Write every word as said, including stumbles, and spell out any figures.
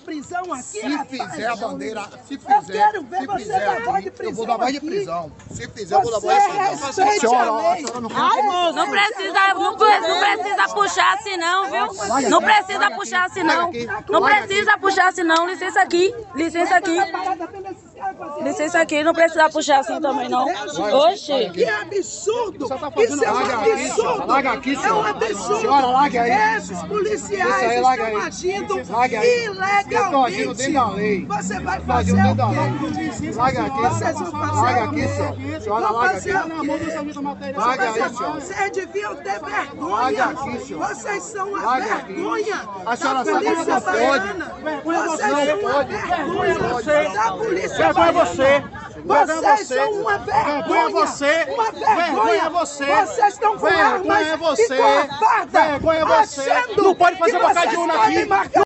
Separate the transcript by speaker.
Speaker 1: prisão aqui,
Speaker 2: Se
Speaker 1: rapaz.
Speaker 2: fizer a bandeira, se fizer,
Speaker 1: eu quero ver
Speaker 2: se
Speaker 1: você
Speaker 2: fizer
Speaker 1: dar voz de
Speaker 2: aqui,
Speaker 1: prisão
Speaker 2: eu vou dar voz de
Speaker 1: aqui.
Speaker 2: prisão. Se fizer, eu vou dar
Speaker 1: Você
Speaker 2: voz de prisão.
Speaker 1: respeite
Speaker 2: Senhora,
Speaker 1: a
Speaker 2: ó, a
Speaker 1: lei.
Speaker 2: senhora não
Speaker 1: Ai,
Speaker 2: quer...
Speaker 3: Não precisa, não, não precisa puxar assim não, viu? Não precisa puxar assim não. Não precisa puxar assim não. Licença aqui, licença aqui. Licença aqui, não precisa puxar assim também não. Oxi.
Speaker 1: Que absurdo!
Speaker 2: Você tá
Speaker 1: Isso
Speaker 2: fazendo?
Speaker 1: é um
Speaker 2: Larga aqui,
Speaker 1: absurdo!
Speaker 2: senhora. Larga aqui,
Speaker 1: É um
Speaker 2: senhora.
Speaker 1: absurdo!
Speaker 2: Senhora, larga aí.
Speaker 1: Esses
Speaker 2: Isso
Speaker 1: policiais
Speaker 2: aí, larga
Speaker 1: estão
Speaker 2: aí.
Speaker 1: agindo
Speaker 2: Larga aí.
Speaker 1: ilegalmente!
Speaker 2: Eu tô agindo dentro da lei.
Speaker 1: Você vai
Speaker 2: Tô
Speaker 1: fazer
Speaker 2: agindo dentro da
Speaker 1: o
Speaker 2: lei.
Speaker 1: quê?
Speaker 2: Larga aqui,
Speaker 1: Vocês
Speaker 2: senhora.
Speaker 1: vão fazer
Speaker 2: Larga
Speaker 1: o
Speaker 2: aqui,
Speaker 1: quê?
Speaker 2: senhora. Senhora,
Speaker 1: Vão
Speaker 2: larga
Speaker 1: fazer
Speaker 2: aqui.
Speaker 1: o quê?
Speaker 2: Larga aí,
Speaker 1: Vocês-
Speaker 2: senhora.
Speaker 1: Vocês deviam ter vergonha!
Speaker 2: Larga aqui, senhora.
Speaker 1: Vocês são a
Speaker 2: Larga aqui.
Speaker 1: vergonha
Speaker 2: A senhora
Speaker 1: da
Speaker 2: sabe que
Speaker 1: polícia
Speaker 2: não pode.
Speaker 1: baiana! Vocês
Speaker 2: Não
Speaker 1: são a
Speaker 2: pode.
Speaker 1: vergonha
Speaker 2: Não pode.
Speaker 1: da polícia
Speaker 4: Vergonha é
Speaker 1: baiana!
Speaker 4: você. Vergonha é
Speaker 1: Vocês
Speaker 4: você.
Speaker 1: são uma vergonha!
Speaker 4: Vergonha é você.
Speaker 1: Uma vergonha!
Speaker 4: Vergonha é você.
Speaker 1: Vocês estão com
Speaker 4: Vergonha
Speaker 1: armas
Speaker 4: é você.
Speaker 1: e covarda,
Speaker 4: Vergonha é você.
Speaker 1: achando
Speaker 4: Não pode fazer
Speaker 1: que
Speaker 4: boca de
Speaker 1: vocês
Speaker 4: urna
Speaker 1: podem
Speaker 4: aqui.
Speaker 1: marcar